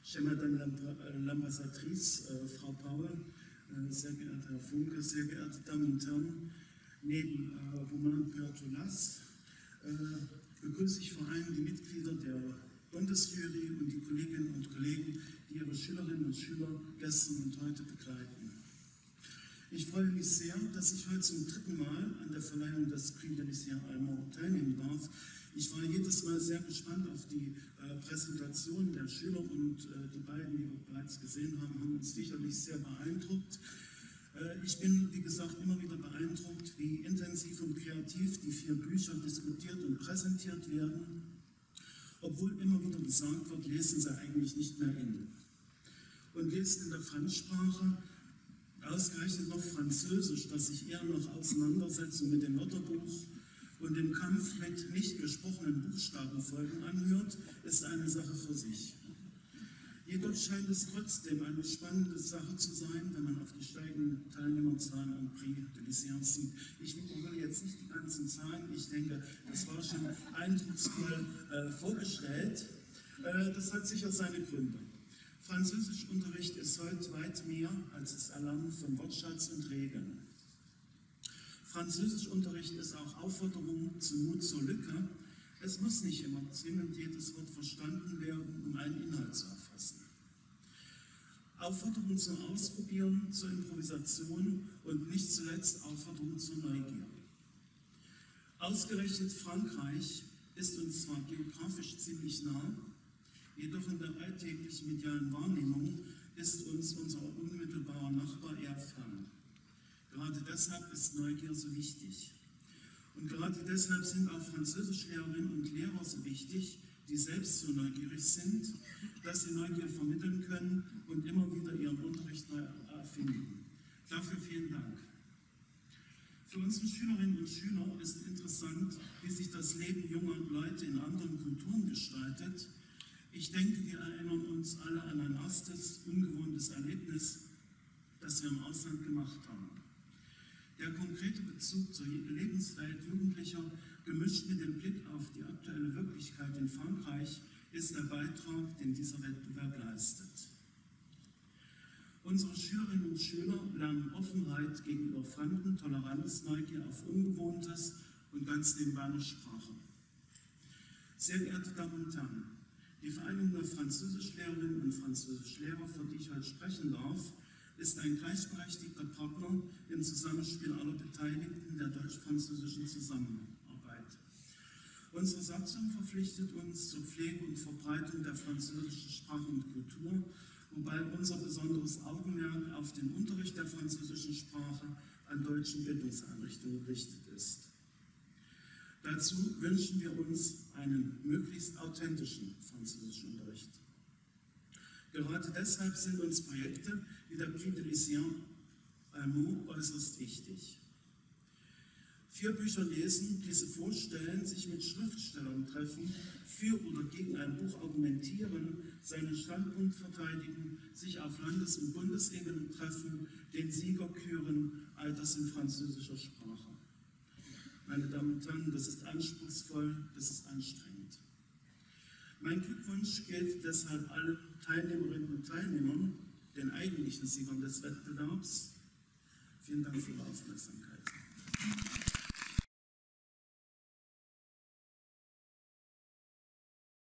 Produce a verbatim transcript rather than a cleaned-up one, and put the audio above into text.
Chère Madame l'Ambassadrice, äh, Frau Paul, äh, sehr geehrter Herr Funke, sehr geehrte Damen und Herren, neben äh, Romain Pertolas äh, begrüße ich vor allem die Mitglieder der Bundesjury und die Kolleginnen und Kollegen, die ihre Schülerinnen und Schüler gestern und heute begleiten. Ich freue mich sehr, dass ich heute zum dritten Mal an der Verleihung des Prix de Lucien Allemand teilnehmen darf. Ich war jedes Mal sehr gespannt auf die äh, Präsentation der Schüler und äh, die beiden, die wir bereits gesehen haben, haben uns sicherlich sehr beeindruckt. Äh, ich bin, wie gesagt, immer wieder beeindruckt, wie intensiv und kreativ die vier Bücher diskutiert und präsentiert werden, obwohl immer wieder gesagt wird, lesen sie eigentlich nicht mehr in. Und lesen in der Fremdsprache, ausgerechnet noch Französisch, das sich eher noch Auseinandersetzung mit dem Wörterbuch und dem Kampf mit nicht gesprochenen Buchstabenfolgen anhört, ist eine Sache für sich. Jedoch scheint es trotzdem eine spannende Sache zu sein, wenn man auf die steigenden Teilnehmerzahlen am Prix de Lucien sieht. Ich wiederhole jetzt nicht die ganzen Zahlen, ich denke, das war schon eindrucksvoll äh, vorgestellt. Äh, das hat sicher seine Gründe. Französischunterricht ist heute weit mehr als das Erlernen von Wortschatz und Regeln. Französischunterricht ist auch Aufforderung zum Mut zur Lücke. Es muss nicht immer zwingend jedes Wort verstanden werden, um einen Inhalt zu erfassen. Aufforderung zum Ausprobieren, zur Improvisation und nicht zuletzt Aufforderung zur Neugier. Ausgerechnet Frankreich ist uns zwar geografisch ziemlich nah, jedoch in der alltäglichen medialen Wahrnehmung ist uns unser unmittelbarer Nachbar eher fern. Gerade deshalb ist Neugier so wichtig. Und gerade deshalb sind auch Französischlehrerinnen und Lehrer so wichtig, die selbst so neugierig sind, dass sie Neugier vermitteln können und immer wieder ihren Unterricht neu erfinden. Dafür vielen Dank. Für unsere Schülerinnen und Schüler ist interessant, wie sich das Leben junger Leute in anderen Kulturen gestaltet. Ich denke, wir erinnern uns alle an ein erstes, ungewohntes Erlebnis, das wir im Ausland gemacht haben. Der konkrete Bezug zur Lebenswelt Jugendlicher, gemischt mit dem Blick auf die aktuelle Wirklichkeit in Frankreich, ist der Beitrag, den dieser Wettbewerb leistet. Unsere Schülerinnen und Schüler lernen Offenheit gegenüber Fremden, Toleranz, Neugier auf Ungewohntes und ganz nebenbei eine Sprache. Sehr geehrte Damen und Herren, die Vereinigung der Französischlehrerinnen und Französischlehrer, für die ich heute sprechen darf, ist ein gleichberechtigter Partner im Zusammenspiel aller Beteiligten der deutsch-französischen Zusammenarbeit. Unsere Satzung verpflichtet uns zur Pflege und Verbreitung der französischen Sprache und Kultur, wobei unser besonderes Augenmerk auf den Unterricht der französischen Sprache an deutschen Bildungseinrichtungen gerichtet ist. Dazu wünschen wir uns einen möglichst authentischen Französischunterricht. Gerade deshalb sind uns Projekte wie der Prix de Lucien Allemand äußerst wichtig. Vier Bücher lesen, diese vorstellen, sich mit Schriftstellern treffen, für oder gegen ein Buch argumentieren, seinen Standpunkt verteidigen, sich auf Landes- und Bundesebene treffen, den Sieger küren, all das in französischer Sprache. Meine Damen und Herren, das ist anspruchsvoll, das ist anstrengend. Mein Glückwunsch gilt deshalb allen Teilnehmerinnen und Teilnehmern, den eigentlichen Siegern des Wettbewerbs. Vielen Dank für Ihre Aufmerksamkeit.